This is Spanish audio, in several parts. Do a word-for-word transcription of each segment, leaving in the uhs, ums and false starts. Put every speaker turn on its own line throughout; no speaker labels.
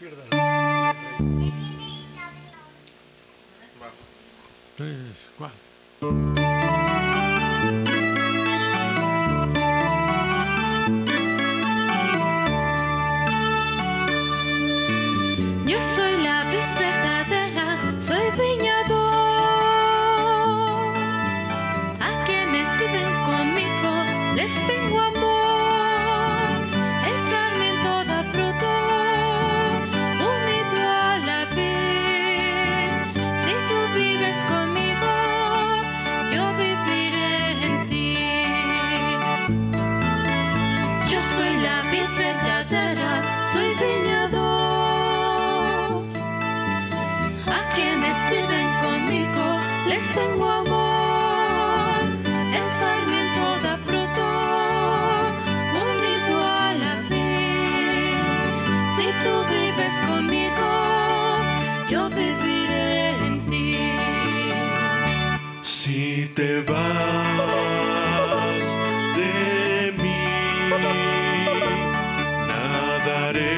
pierda.
Va.
Tres, cuatro.
Yo soy la vid verdadera, soy viñador. A quienes viven conmigo les tengo amor. El sarmiento da fruto, unido a la vid. Si tú vives conmigo, yo viviré en ti. Yo soy la vid verdadera, soy viñador. A quienes viven conmigo les tengo amor. El sarmiento da fruto, unido a la vid. Si tú vives conmigo, yo viviré en ti.
Si te vas de mí, nadaré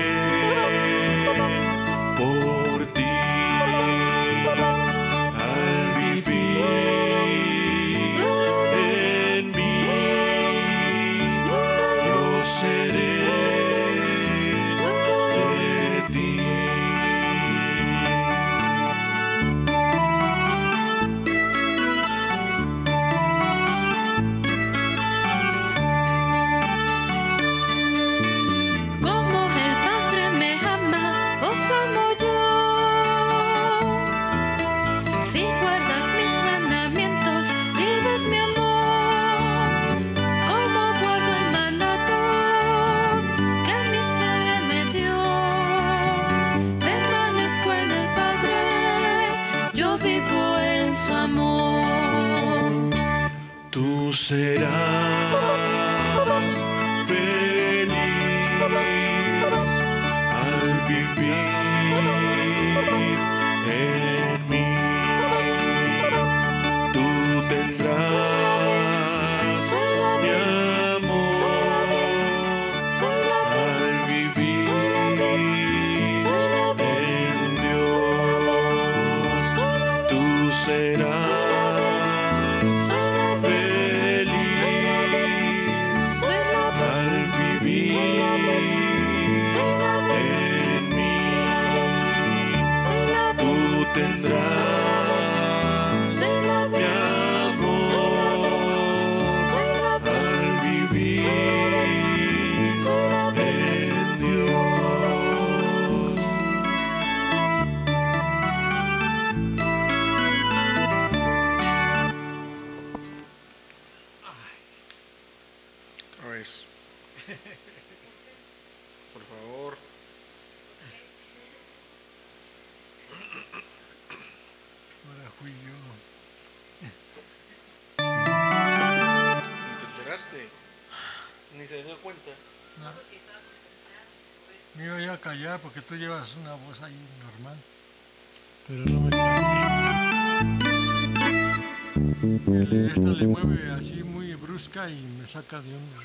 por ti. Al vivir en mí, yo seré de ti.
Como el Padre me ama, os amo yo. Si guardas mis mandamientos, vives mi amor. Como guardo el mandato que a mí se me dio. Permanezco en el Padre, yo vivo en su amor.
Tú serás feliz al vivir en mí. Tú tendrás mi amor al vivir en Dios. Tú serás feliz al vivir en mí. Tú tendrás mi amor al vivir en Dios.
Otra vez. Por favor.
Ahora fui yo.
Ni te enteraste. Ni se dio cuenta.
No. Me iba ya a callar porque tú llevas una voz ahí normal. Pero no me calles. Esta le mueve así muy brusca y me saca de onda.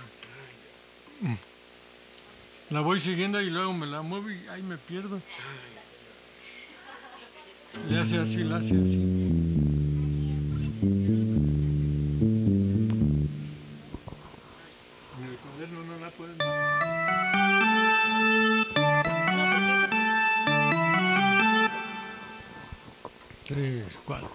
La voy siguiendo y luego me la muevo y ahí me pierdo. Le hace así, le hace así. En el cuaderno no la puedes manejar. Tres, cuatro.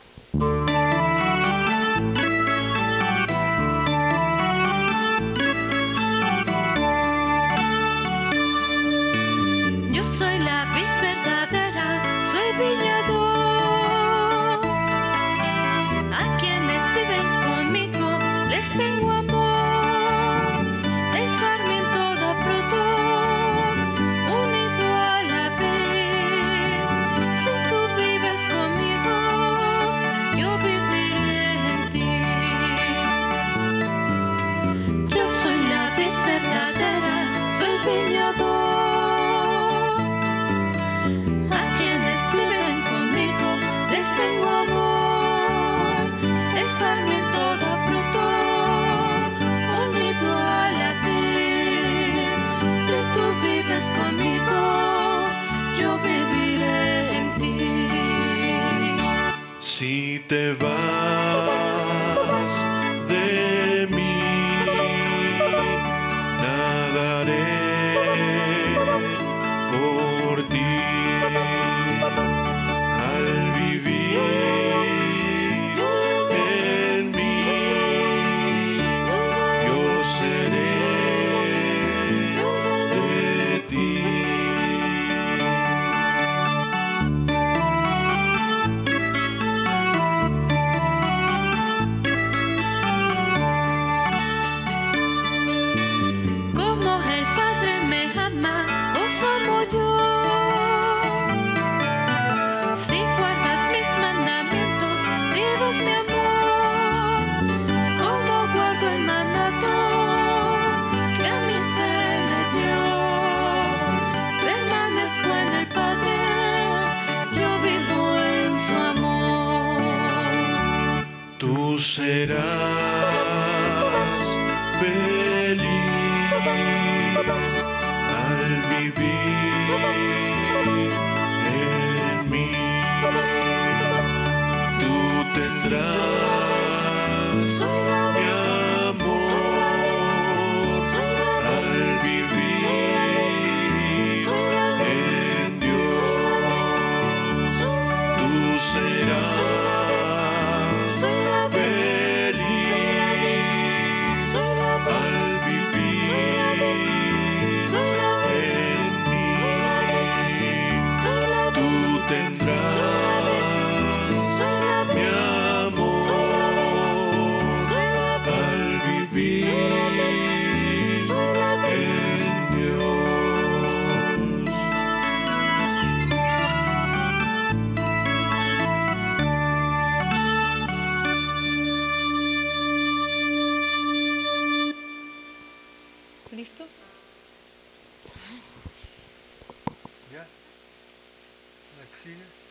Yo soy la vid verdadera, soy viñador. A quienes viven conmigo les tengo amor. El sarmiento da fruto, unido a la vid. Si tú vives conmigo,
te vas de mí, nadaré por ti al vivir en mí. Yo seré de ti.
Como el Padre me ama, os amo yo. Si guardas mis mandamientos, vivas mi amor. Como guardo el mandato que a mí se me dio. Permanezco en el Padre, yo vivo en su amor.
Tú serás feliz al vivir en mí. Tú tendrás
Soy la
mi amor al vivir en Dios. Tú serás feliz al vivir en mí. Tú tendrás mi amor al vivir en Dios.
¿Listo?
¿Ya? ¿La que sigue?